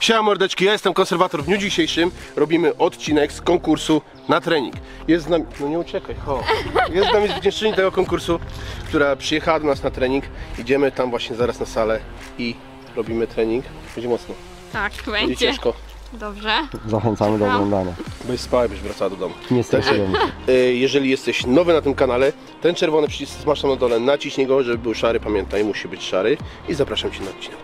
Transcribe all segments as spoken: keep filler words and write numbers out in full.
Siema mordeczki, ja jestem konserwator. W dniu dzisiejszym robimy odcinek z konkursu na trening. Jest z nami, no nie uciekaj, ho. Jest z nami zwyciężczyni tego konkursu, która przyjechała do nas na trening. Idziemy tam właśnie zaraz na salę i robimy trening. Będzie mocno. Tak, Będzie będzie. ciężko. Dobrze. Zachęcamy do oglądania. Byś spała, byś wracała do domu. Nie straciłem. Jeżeli jesteś nowy na tym kanale, ten czerwony przycisk masz tam na dole, naciśnij go, żeby był szary, pamiętaj, musi być szary. I zapraszam Cię na odcinek.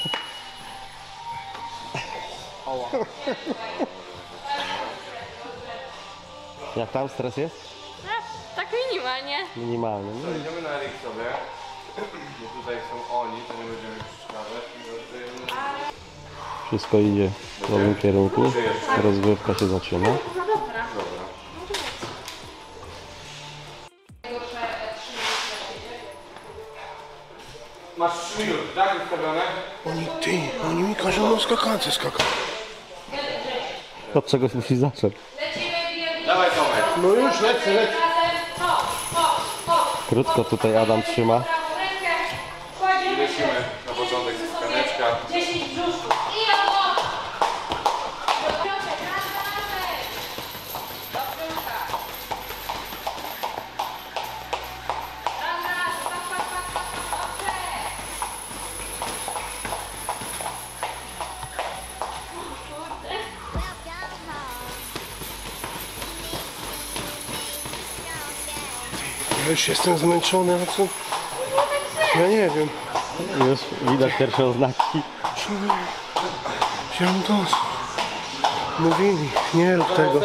Jak tam stres jest? Tak minimalnie. Minimalny. No. Idziemy na ring sobie, bo tutaj są oni, to nie będziemy przeszkadzać. Wszystko idzie w dobrym kierunku. Rozgrywka się zaczyna. Masz trzy minuty, tak? Ustawione? Oni, ty, oni mi każą na skakance skakać. Od czegoś musi zacząć. Dawaj Tomek. No już, lecę, lecę. Krótko tutaj Adam trzyma. Lecimy na początek ze skaneczka. Ja już jestem zmęczony, a co? Ja nie wiem. Już widać pierwsze oznaki. Wziąłem dos. Mówili, nie rób tego.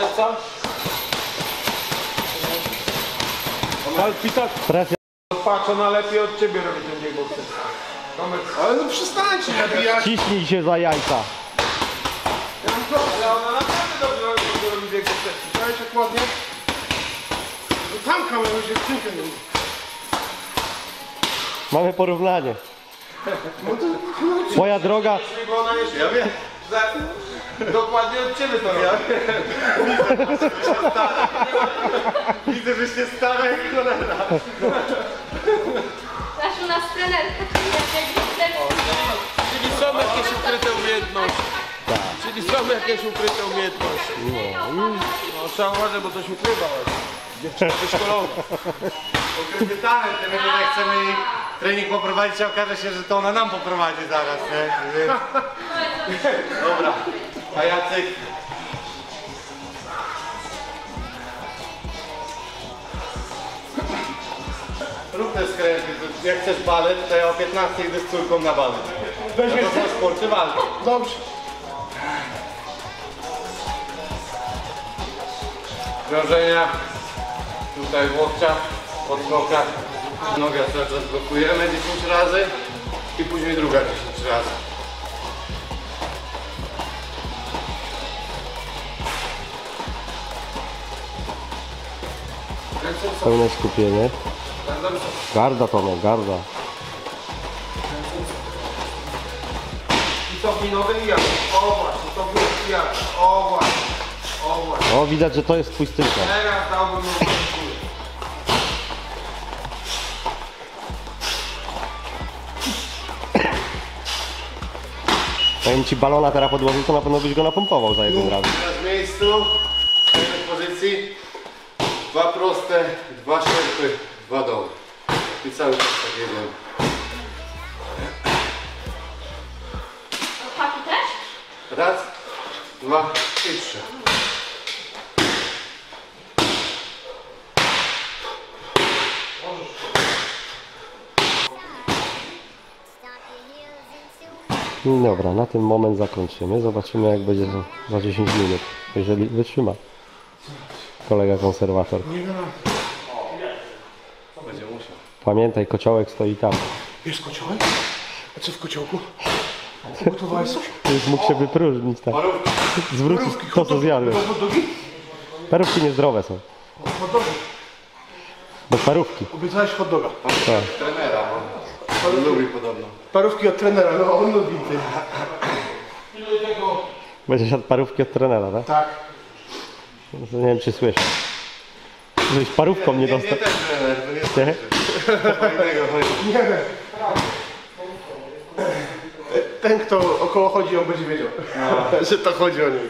Palpitat. Presja. Patrz, ona lepiej od ciebie robi ten bieg bokserski. Tomek, Ale no przestańcie nabijać. Ciśnij się za jajca. ale ona naprawdę dobrze robi, dobrze robi bieg bokserski. Dajcie tak ładnie. No tam kamerę dziewczynkę nie ma. Mamy porównanie. Moja droga. Bo ona jeszcze... Ja wiem. Za... Dokładnie od ciebie to robi. Ja widzę, że się stara jak cholera. Nasz u nas trener. Czyli są jakieś ukryte umiejętności. Czyli są jakieś ukryte umiejętności. No trzeba uważać, bo coś ukrywa. Dziewczyna wyszkolona. Ukryty talent, my tutaj chcemy jej trening poprowadzić, a okaże się, że to ona nam poprowadzi zaraz, nie? Więc... Dobra, a Jacek? Rób te skręty, jak chcesz balet, to ja o piętnastej idę z córką na balet. Weź To są sporty walki. Dobrze. Krążenia. Tutaj w łokciach, pod nogach. Nogę cały czas blokujemy dziesięć razy i później druga dziesięć razy. Pełne skupienie. Garda Tomek, garda. I cofnij nogę i jak? O właśnie, cofnij i jak? O właśnie, o właśnie. O, widać, że to jest twój styl. Teraz dałbym nogę w górę. Powiem ci, balona teraz podłożył, to na pewno byś go napompował za jednym razem. Teraz w miejscu, w pozycji, dwa proste, dwa szerpy, dwa doły. I cały czas tak jedziemy. Chłopaki też? Raz, dwa i trzy. Dobra, na ten moment zakończymy. Zobaczymy, jak będzie za, za dziesięć minut, jeżeli wytrzyma kolega konserwator. Pamiętaj, kociołek stoi tam. Jest kociołek? A co w kociołku? Ugotowałeś coś? Już mógł się wypróżnić, tak. Zwrócić to, co zjadłem. Hot dogi? Parówki niezdrowe są. Hot dogi. Bez parówki. Obiecałeś hot doga. Tak. Trenera, bo on lubi podobno. Parówki od trenera, no on lubi ty. Będziesz jadł parówki od trenera, tak? Tak. To nie wiem, czy słyszę. Żebyś parówką nie Nie, nie dostał. ten trener, to nie Nie? fajnego chodzi. Nie wiem. Ten, kto około chodzi, on będzie wiedział, że to chodzi o niego.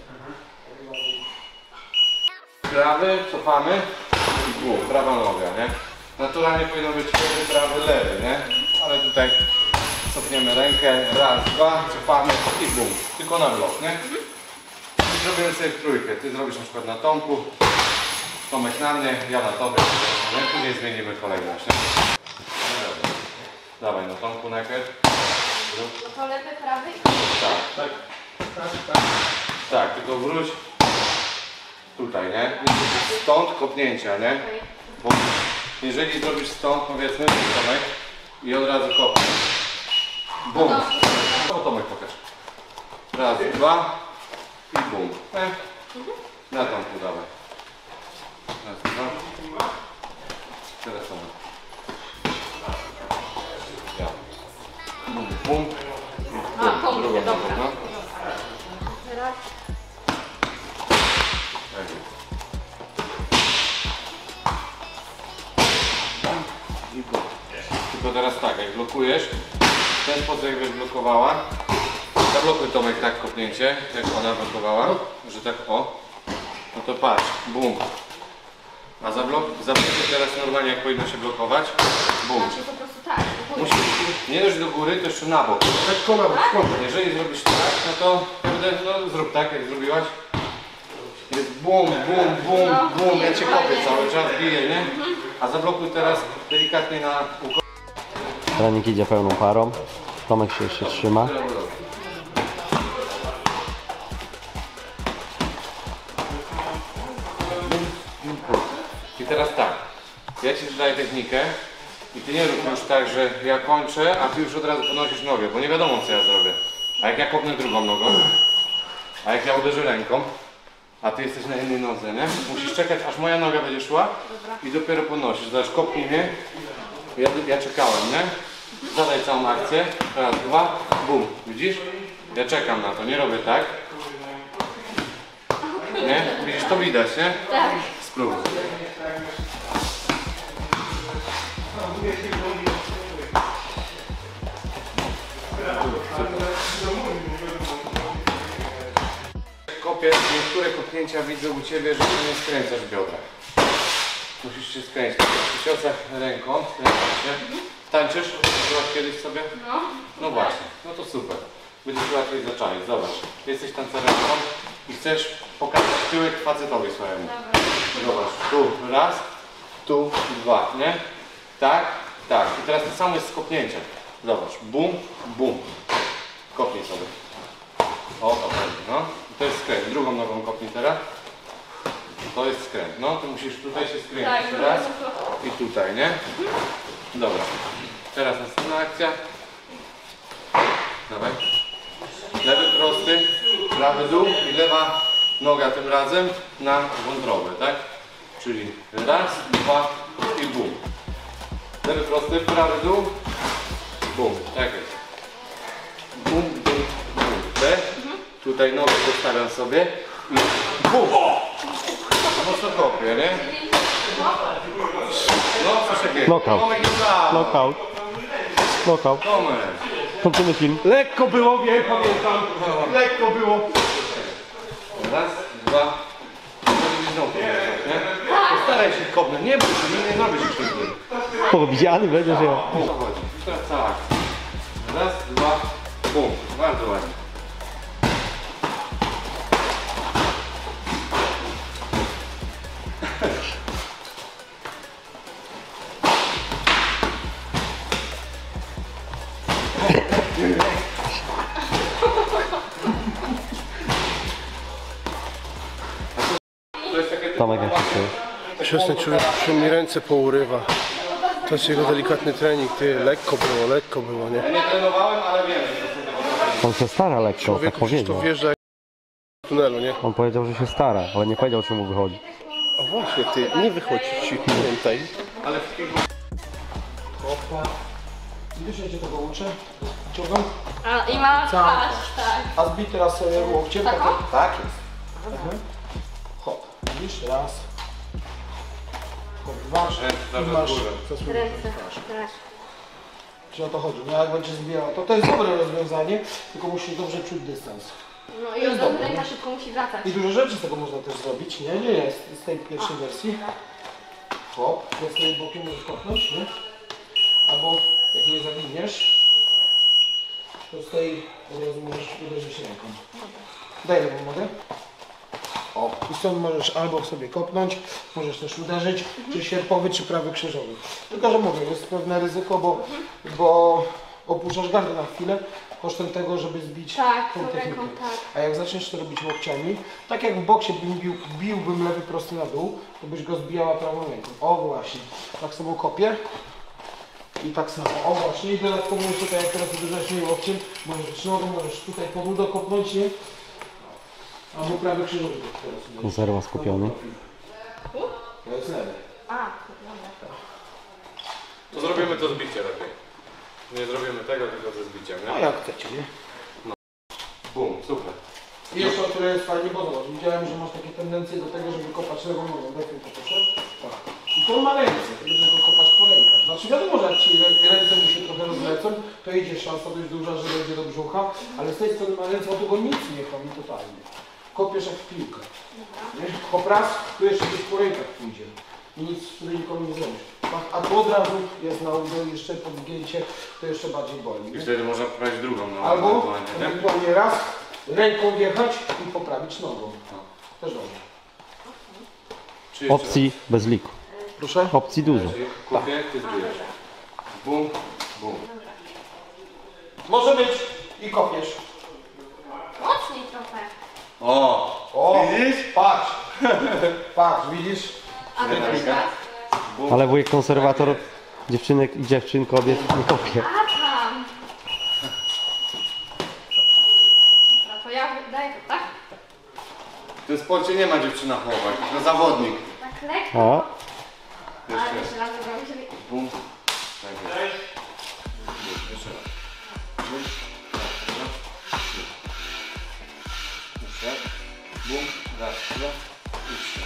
Prawy, cofamy i bum, prawa noga, nie? Naturalnie powinno być lewy, prawy, lewy, nie? Ale tutaj cofniemy rękę, raz, dwa, cofamy i bum. Tylko na blok, nie? I zrobimy sobie w trójkę. Ty zrobisz na przykład na Tomku, Tomek na mnie, ja na tobie. Nie? Później zmienimy kolejność, nie? No dobra. Dawaj na Tomku najpierw. Zrób. To lewy, prawy i Tak, tak. Tak, tylko wróć tutaj, nie? Stąd kopnięcia, nie? Bo jeżeli zrobisz stąd, powiedzmy, Tomek, i od razu kopniesz. Bum. O, Tomek pokaż. Raz, dwa i bum. Nie? Na Tomku dawaj. Raz, dwa. Teraz Tomek. Ja. Bum, bum. A, pomysł, Drugą dobra. nogą, no. Teraz Tak jest. I bum. Tylko teraz tak, jak blokujesz, w ten sposób jakbyś blokowała, zablokuj Tomek tak kopnięcie, jak ona blokowała, że tak o, no to patrz, bum. A zablok, zablokuj teraz normalnie jak powinno się blokować, bum. znaczy po prostu tak. do góry. Musisz nie dość do góry, to jeszcze na bok. Lekko na bok, skąd? Jeżeli zrobisz tak, no to kurde, no zrób tak, jak zrobiłaś. Jest bum, bum, bum, bum, ja cię kopię cały czas, biję, nie? A zablokuj teraz delikatnie na uko. Trening idzie pełną parą. Tomek się jeszcze trzyma. I teraz tak, ja ci daję technikę i ty nie rób już tak, że ja kończę, a ty już od razu podnosisz nogę, bo nie wiadomo co ja zrobię. A jak ja kopnę drugą nogą, a jak ja uderzę ręką, a ty jesteś na jednej nodze, nie? Musisz czekać, aż moja noga będzie szła i dopiero podnosisz. Zobacz, kopnij mnie, ja, ja czekałem, nie? Zadaj całą akcję, raz, dwa, bum, widzisz? Ja czekam na to, nie robię tak. Nie? Widzisz, to widać, nie? Tak. Spróbuj. Kopię, niektóre kopnięcia widzę u Ciebie, że ty nie skręcasz biodra. Musisz się skręcić. W ciosach ręką, skręcasz się. Tańczysz? Byłaś kiedyś sobie? No. No właśnie, no to super. Będziesz łatwiej zaczaić. Zobacz, ty jesteś tancerką i chcesz pokazać tyłek facetowi swojemu. Zobacz, tu raz, tu dwa, nie? Tak, tak. I teraz to samo jest z kopnięciem. Zobacz, bum, bum. Kopnij sobie. O, to będzie, no. I to jest skręt. Drugą nogą kopnij teraz. To jest skręt. No, to musisz tutaj się skręcić. Tak, Raz i tutaj, nie? Dobra. Teraz następna akcja. Dawaj. Lewy prosty, prawy dół i lewa noga tym razem na wątrobę, tak? Czyli raz, dwa i bum. Lewy prosty, prawy dół, bum. Tak jest. Bum, bum, bum. Te. Tutaj nogę postawiam sobie i bum. Mocno kopię, nie? No, coś takiego. Knockout. Tomek jest za. Knockout. Knockout. Tomek. Kończymy film. Lekko było, wiem, pamiętam. Lekko było. Raz, dwa. Znowu to nie? Postaraj się kopnąć. Nie bój się, nie zrobisz już nigdy. Powiedziany będziesz ja. O co chodzi? I teraz cała akcja. Raz, dwa, bum. Bardzo ładnie. To jest takie Tomek jak się czuje? Przestań, człowiek się mi ręce pourywa. To jest jego delikatny trening, ty, lekko było, lekko było, nie? Ja nie trenowałem, ale wiem, że to są tego. On się stara lekko, tak Człowieku przecież to powiedział. wjeżdża jak w tunelu, nie? On powiedział, że się stara, ale nie powiedział, czy mu wychodzi. A właśnie, ty, nie wychodzi ci, pamiętaj. Ale w kilku... Widzisz, ja cię tego uczę? Ciągam? A, i ma twarz, tak. A zbij teraz sobie łokciem. Tak, o? Tak jest. Mhm. Hop. Widzisz? Raz. Hop, dwa. Ręce I do masz góry. zasłoniętą Ręce, twarz. teraz. Czyli o to chodzi, nie? Jak będziesz zbijała, to to jest dobre rozwiązanie, tylko musisz dobrze czuć dystans. No i Jest od dobre, ręka no. szybko musi wracać. I dużo rzeczy z tego można też zrobić, nie? Nie, nie, z, z tej pierwszej wersji. Hop, z tej bokiem możesz kopnąć, nie? Albo jak nie zawiniesz, to z tej od razu możesz uderzyć ręką. Daj lewą nogę. O, i stąd możesz albo sobie kopnąć, możesz też uderzyć, czy sierpowy, czy prawy krzyżowy. Tylko, że mówię, jest pewne ryzyko, bo, bo opuszczasz gardę na chwilę kosztem tego, żeby zbić Tak, tą tą technikę. ręką, tak. A jak zaczniesz to robić łokciami, tak jak w boksie bym bił, biłbym lewy prosty na dół, to byś go zbijała prawą ręką. O właśnie, tak samo kopię. I tak samo, o właśnie, i dodatkowo jeszcze tak jak teraz uderzasz mnie łokciem, możesz nogą, możesz tutaj pod udo kopnąć, nie? Albo prawy krzyżowy teraz uderzysz. Konserwa skupiony. To jest lewy. A, dobra. To zrobimy to zbicie lepiej. Nie zrobimy tego, tylko ze zbiciem, A nie? jak chcecie, nie? Bum, super. I jeszcze o tyle jest fajnie, bo zobacz, widziałem, że masz takie tendencje do tego, żeby kopać lewą nogą. Daj tylko proszę. Tak. I to ma ręce, żeby go kopać po rękach. Znaczy wiadomo, że jak ci rę- ręce mu się trochę rozlecą, to idzie szansa dość duża, że będzie do brzucha, ale z tej strony ma ręce, o tego nic nie chodzi totalnie. Kopiesz jak w piłkę. Nie? Hop raz, tu jeszcze gdzieś po rękach pójdzie. I nic wtedy nikomu nie zrobisz. A- A tu od razu jest na udo, jeszcze podgięcie, to jeszcze bardziej boli. I Nie? wtedy można poprawić drugą nogę. Albo ewentualnie, nie? ewentualnie raz ręką wjechać i poprawić nogą. Też dobrze. Czy jeszcze Opcji bez liku. Proszę? Opcji dużo. raz? Kupię, ty zbijesz. Bum, bum. Może być i kopiesz. Mocniej trochę. O! O, Widzisz? patrz. Patrz, widzisz? A to Technika. jeszcze raz? Bum. Ale wujek konserwator dziewczynek i dziewczyn kobiet nie kopie. A tam. Dobra, to ja daję to, tak? W tym sporcie nie ma dziewczyna chować, tylko zawodnik. Tak lekko. O, Ale Jeszcze jeszcze raz zrobię, żeby... bum. Tak jest. Bum, jeszcze raz. Bum. Raz, dwa, trzy. Jeszcze. Bum. Raz, dwa i trzy.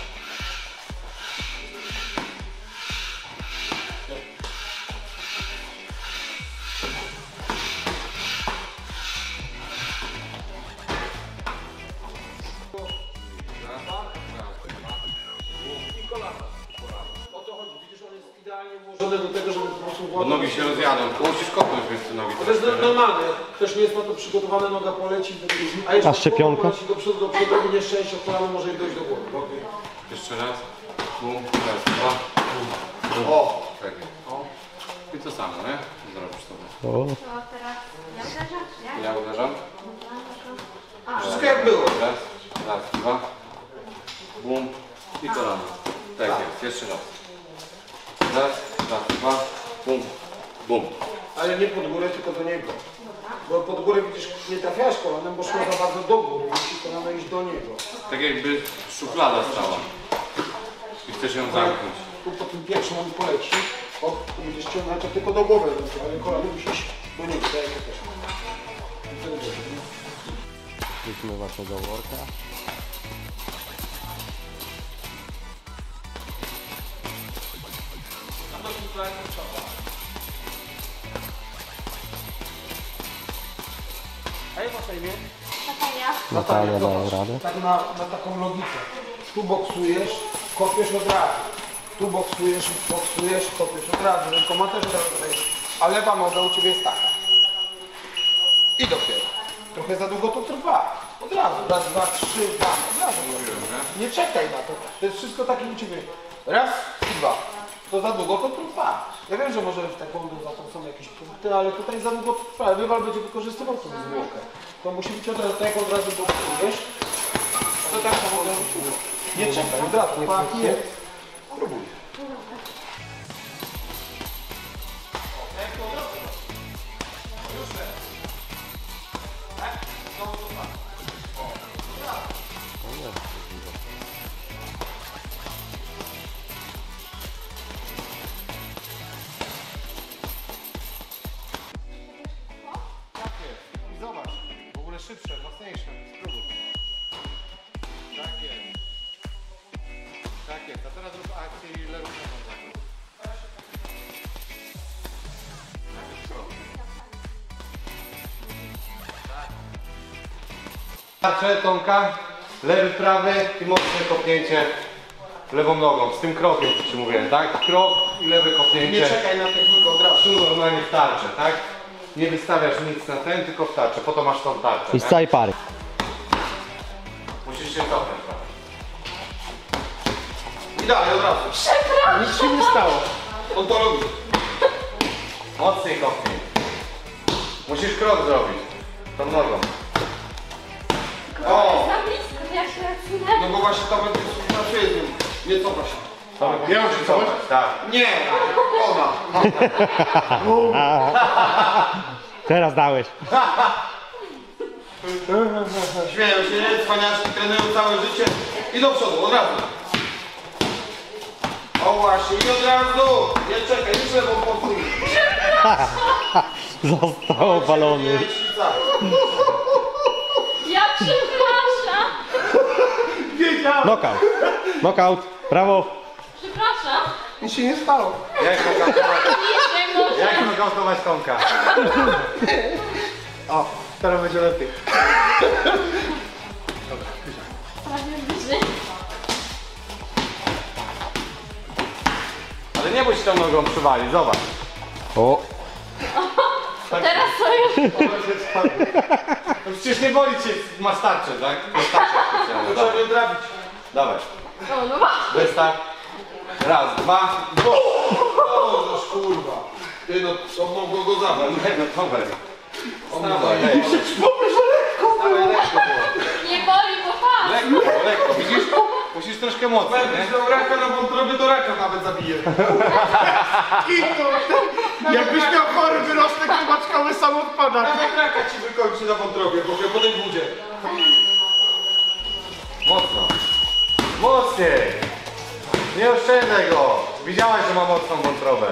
O to chodzi, widzisz, on jest idealnie włożony do tego, żeby po prostu Bo nogi się rozjadą, tylko musisz kopnąć więc te nogi. To jest troszkę, nie? normalne, jak ktoś nie jest na to przygotowany, noga poleci, a jeszcze A szczepionka? poleci do przodu, do przodu i nieszczęście, kolano może i dojść do głowy. Jeszcze raz. Bum. Raz, dwa. Bum. Bum. O! Tak jest. I to samo, nie? Zrobisz sobie. o. To teraz ja uderzam, czy ja? Ja uderzam. A, Wszystko jak było. Raz, raz, dwa. Bum. I kolano. Tak jest. Jeszcze raz. Raz, raz, dwa. Bum. Bum. Ale nie pod górę, tylko do niego. Bo pod górę widzisz, nie trafiałaś kolanem, bo szło za bardzo do góry, musi kolano iść do niego. Tak jakby szuflada stała. I chcesz ją zamknąć. Tu po tym pierwszym on poleci, o, tu będziesz ciągnąć, to tylko do głowy, ale kolano musisz do niego, tak jak też. I wtedy będzie, nie? Wróćmy waszego worka. A jak masz na imię? Natalia. Natalia daje zobacz, radę. tak na, na taką logikę. Tu boksujesz, kopiesz od razu. Tu boksujesz, boksujesz, kopiesz od razu. Rękoma też od razu dajesz. A lewa noga u Ciebie jest taka. I dopiero. Trochę za długo to trwa. Od razu. Raz, dwa, trzy, dwa. Od razu. Nie czekaj na to. To jest wszystko takie u Ciebie. Raz i dwa. To za długo to trwa. Ja wiem, że może w taekwondo za to są jakieś punkty, ale tutaj za długo to trwa. Rywal będzie wykorzystywał tą zwłokę. To musi być od razu, tak jak od razu boksujesz. To tak samo od razu tu. Nie czekaj, od razu. Nie, nie. Próbuj. I zobacz, w ogóle szybsze, mocniejsze. Spróbuj. Tak jest. Tak jest. A teraz rób akcję i lewą nogą zakręt. Najpierw krok. Tarczę, Tomka, lewy, prawy i mocne kopnięcie lewą nogą, z tym krokiem, co ci mówiłem, tak? Krok i lewe kopnięcie. Nie czekaj na technikę od razu. Tu normalnie w tarczę, tak? Nie wystawiasz nic na ten, tylko w tarczę, po to masz tą tarczę, I z tak? całej pary. Musisz się cofnąć, tak? I dalej, od razu. Nic się nie stało. On to lubi. Mocniej kopnij. Musisz krok zrobić, tą nogą. O! Za blisko, to ja się odsunę. No bo właśnie tam będzie pracuje z nim. Nie cofa się. Ja mam się cofać? Tak. Nie! Ona! Teraz dałeś. Śmieją się, nie? Cwaniaczki trenują całe życie. I do przodu, od razu. O właśnie, i od razu! Nie czekaj, nie lewą pokój. Został obalony. Ja przepraszam. Knockout. Knockout. Brawo. Przepraszam. Nic się nie stało. Jak nokautować, Nie może. jak nokautować Tomka? O, teraz będzie lepiej. Prawie bliżej. Ale nie bój się tą nogą przywalić, zobacz. O. Teraz to już. No przecież nie boli cię, masz tarczę, tak? Masz tarczę specjalną. Trzeba go drabić. Dawaj, No, no właśnie. wystaw. Raz, dwa, O, noż kurwa. Ty no, to mogło go zabrać. nie, no to weź. Dawaj, Dawaj, lekko. Dawaj, lekko było. Nie boli, bo patrz. Lekko, lekko, widzisz? Musisz troszkę mocniej, Jakbyś nie? miał raka na wątrobie, to raka nawet zabije. Jakbyś miał chory wyrostek, to maczkały sam odpada. Nawet raka ci wykończy na wątrobie, bo po tej budzie. Mocno. Mocniej. Nie oszczędzaj go. Widziałaś, że ma mocną wątrobę.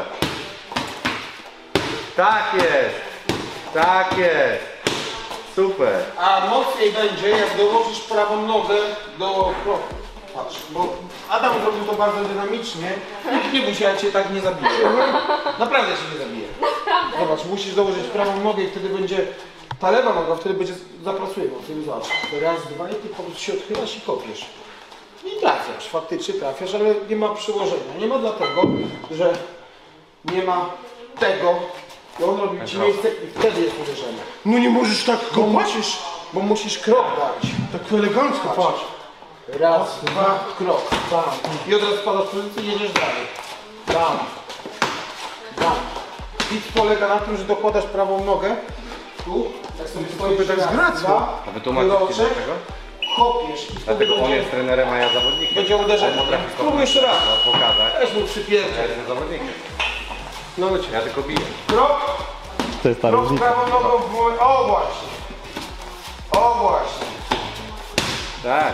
Tak jest. Tak jest. Super. A mocniej będzie, jak dołożysz prawą nogę do kroku. Patrz, bo Adam zrobił to bardzo dynamicznie. Nie bój się, ja cię tak nie zabiję. Naprawdę cię nie zabiję. Zobacz, musisz dołożyć prawą nogę i wtedy będzie ta lewa noga, wtedy będzie zapracuje mocniej. Zobacz, raz, dwa i ty po prostu się odchylasz i kopiesz. I trafiasz, faktycznie trafiasz, ale nie ma przyłożenia. Nie ma dlatego, że nie ma tego. I on robi ci miejsce i wtedy jest uderzenie. No nie możesz tak Bo kopać? musisz, bo musisz krok dać. Tak elegancko, patrz. Raz, dwa, krok, bam. I od razu spadasz w pozycję i jedziesz dalej. Bam. Bam. Hit polega na tym, że dokładasz prawą nogę. Tu, tak sobie stoisz, tak z raz, gracją. dwa, A wytłumaczyć ci kroczek, dlaczego? kopiesz i wtedy Dlatego on będzie, jest trenerem, a ja zawodnikiem. będzie uderzenie. On potrafi Spróbuj jeszcze raz. no, pokazać. Też mu Ja przypierdziel. jestem zawodnikiem. No lecie. Ja tylko biję. Krok, To jest ta krok różnica. prawą nogą w mój... O właśnie. O właśnie. Tak.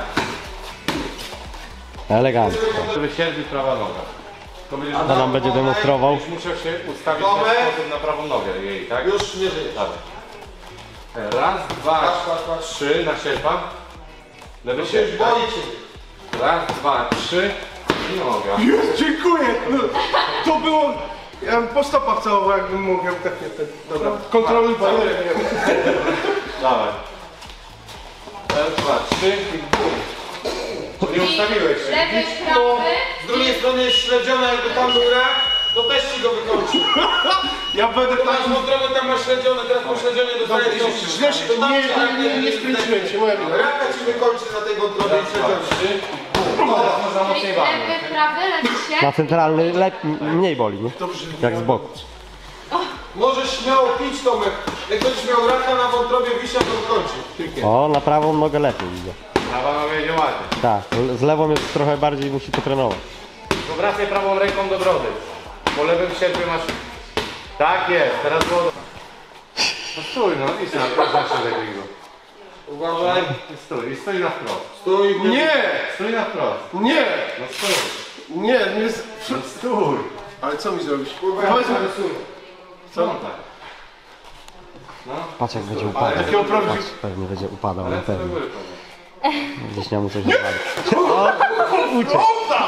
Elegancko. Żeby sierdzić prawa noga. To będziesz To nam będzie demonstrował. Będziesz musiał się ustawić w Tomek. ten sposób na prawą nogę jej, tak? Już nie żyjesz. Dawaj. Raz, dwa, Patrz, patrz, patrz. trzy na sierpa. Lewy To się już sierp, tak? boi cię. Raz, dwa, trzy i noga. Jest, dziękuję. No, to było... Ja bym po stopach całował, jakbym mówił tak nie ten. Dobra, kontroluj pan. Dawaj. Raz, dwa, trzy i bum. Nie ustawiłeś się. Lewy, No, prawy. z drugiej strony jest śledziona, jakby tam był rak, to też ci go wykończył. Ja będę Tu tak... masz wątrobę, tam masz śledzione, teraz po śledzionie dostajesz Źle to. się- źle się- To tam nie, ci- nie, nie, nie skręciłem się, moja wina. Raka ci wykończy na tej wątrobie i Raz, dwa, śledzionie. trzy i bum. Teraz można Czyli mocniej walnąć. lewy, prawy, leży się. Na centralny lep- mniej boli, nie? Jak z boku. Możesz śmiało pić, Tomek. Jak będziesz miał raka na wątrobie, wisia to wykończy. O, na prawą nogę lepiej idzie. Prawa noga jedzie ładnie. Tak, z lewą jest trochę bardziej, musi potrenować. Wracaj prawą ręką do brody. Po lewym sierpie masz... Tak jest, teraz było... No stój no, idź na zawsze do grilu. Uważaj. I stój, i stój na wprost. Stój. Nie! Stój na wprost. Nie! No stój. Nie, nie jest... No stój. Ale co mi zrobić? Kurwa, Powiedz mi, ja rysuję. Co tak? No, Patrz jak będzie upadał. takiego prawdziwego... Patrz, pewnie będzie upadał na ręce do pewno. góry podnieś. Gdzieś miał mu coś nawalić. O, uciekł.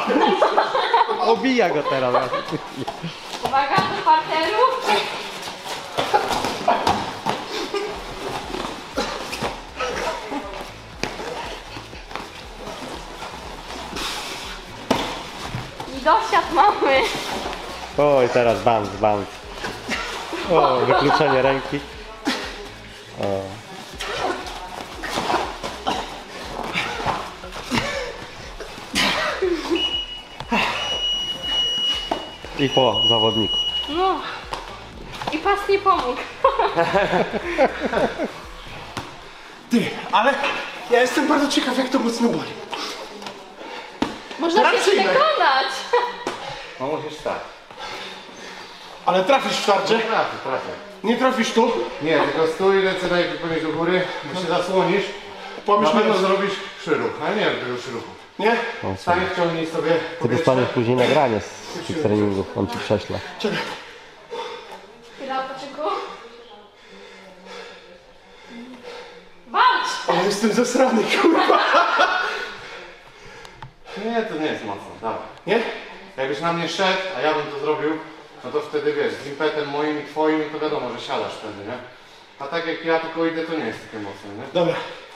Obija go teraz. Uwaga, do parteru. Dosiad mamy. Oj, teraz bounce, bounce. O, wykluczenie ręki. O. I po zawodniku. No. I pas nie pomógł. Ty, ale ja jestem bardzo ciekaw, jak to mocno boli. Można się Tracyjne. przekonać. No musisz tak. Ale trafisz w tarczę? Trafię, trafię. Nie trafisz tu? Nie, tylko stój, ręce najpierw podnieś do góry, bo się zasłonisz. Na Pomyśl pewno mi, zrobisz przyruch, ale nie wiem tego przyruchu. nie? Stań, wciągnij sobie Ty powietrze. dostaniesz później nagranie z tych treningów, on ci prześle. Czekaj. Chwila odpoczynku. Walcz! Ale jestem zesrany, kurwa. Nie, to nie jest mocno, dawaj. Nie? Jakbyś na mnie szedł, a ja bym to zrobił, no to wtedy wiesz, z impetem moim i twoim, to wiadomo, że siadasz wtedy, nie? A tak jak ja tylko idę, to nie jest takie mocne, nie? Dobra.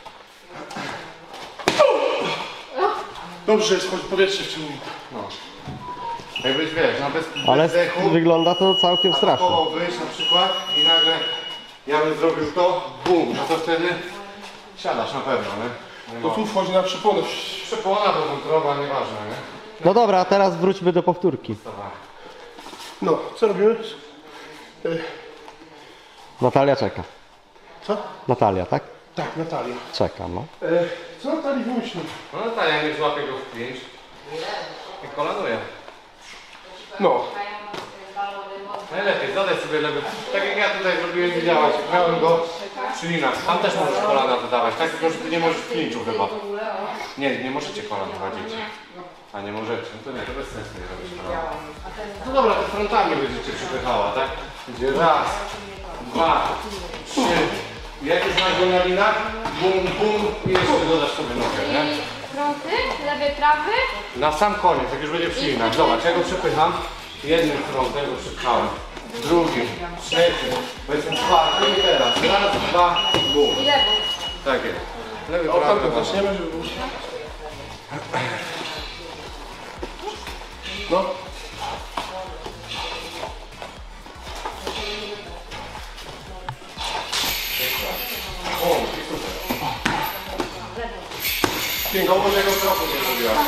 Dobrze, jest powietrze wciągnięte. No. Jakbyś wiesz, no bez, Ale bez dechu, wygląda to całkiem strasznie. atakował wyjść na przykład i nagle ja bym zrobił to, bum, no to wtedy siadasz na pewno, nie? Nie To ma. tu wchodzi na przyponę. Przepłona do wątroba, nieważne, nie? No dobra, teraz wróćmy do powtórki. Dawaj. No, co robimy? Y, Natalia czeka. Co? Natalia, tak? Tak, Natalia. Czeka, no. E, co Natalii wymyślił? No tak, jak nie złapię go w pięć i kolanuje. No. Najlepiej, zadaj sobie lewy. Tak jak ja tutaj zrobiłem, widziałaś, miałem go przy linach. Tam też możesz kolana dodawać, tak? Tylko, że ty nie możesz w klinczu chyba. Nie, nie możecie kolan prowadzić. A nie możecie, no to nie, to bez sensu nie robić kolana. No dobra, to frontami będziecie przypychała, tak? Będzie raz, dwa, trzy. Jak już masz go na linach, bum, bum i jeszcze dodasz sobie nogę, nie? I fronty, lewy, prawy. Na sam koniec, jak już będzie przy linach. Zobacz, ja go przepycham. Jednym frontem go przepchałem. Drugim, trzecim, powiedzmy czwartym i teraz. Raz, dwa, bum. I lewą. Tak jest. Lewy, O, prawy, tam to prawy. zaczniemy, żeby było. No. O, i super. Piękno, bo tego kroku nie zrobiłaś.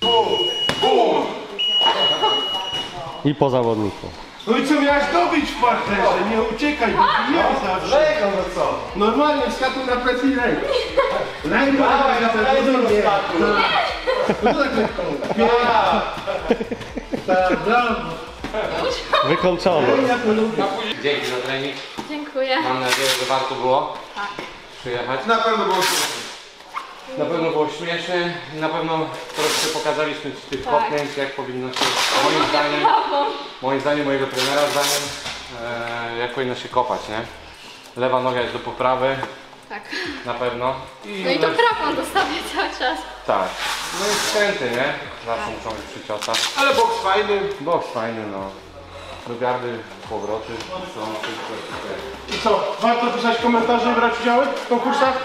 I po zawodniku. No i co miałeś dobić w parterze? Nie uciekaj, wybijaj zawsze. Lego, no co? Normalnie skakuj na plecy i rękę. Rękę Dawaj, na na plecy plecy i rękę. doskakuj. No tak lekko. Tak, brawo. Wykończony. Ja to lubię. Dzięki za trening. Dziękuję. Mam nadzieję, że warto było przyjechać. Na pewno było super. Na pewno było śmiesznie i na pewno troszkę pokazaliśmy Ci tych kopnięć, jak powinno się, moim zdaniem, moim zdaniem, mojego trenera zdaniem, e, jak powinno się kopać, nie? Lewa noga jest do poprawy, Tak. na pewno. No i to kropą dostawię cały czas. Tak. No i skręty, nie? Zawsze muszą być przy ciosach. Ale boks fajny. Boks fajny, no. Do gardy, powroty, są wszystko. I co? Warto pisać komentarze i brać udziały w konkursach?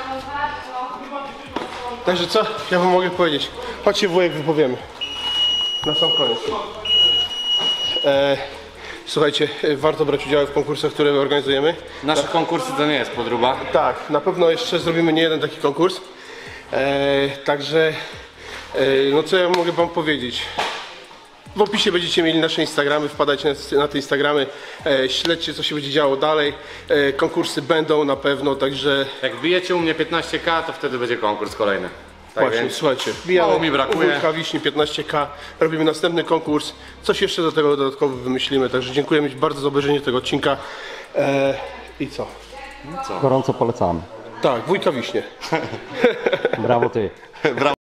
Także co? Ja wam mogę powiedzieć. Chodźcie wujek wypowiemy. Na sam koniec. E, słuchajcie, e, warto brać udział w konkursach, które my organizujemy. Nasze konkursy to nie jest podróba. Tak, na pewno jeszcze zrobimy nie jeden taki konkurs. E, także, e, no co ja mogę wam powiedzieć? W opisie będziecie mieli nasze Instagramy, wpadajcie na, na te Instagramy, e, śledźcie co się będzie działo dalej. E, konkursy będą na pewno, także Jak wbijecie u mnie piętnaście ka, to wtedy będzie konkurs kolejny. Tak właśnie, więc słuchajcie, wbijamy mało mi brakuje. u Wujka Wiśni piętnaście ka, robimy następny konkurs, coś jeszcze do tego dodatkowo wymyślimy, także dziękujemy Ci bardzo za obejrzenie tego odcinka. E, I co? Gorąco polecamy. Tak, Wujka Wiśnie. Brawo ty. brawo.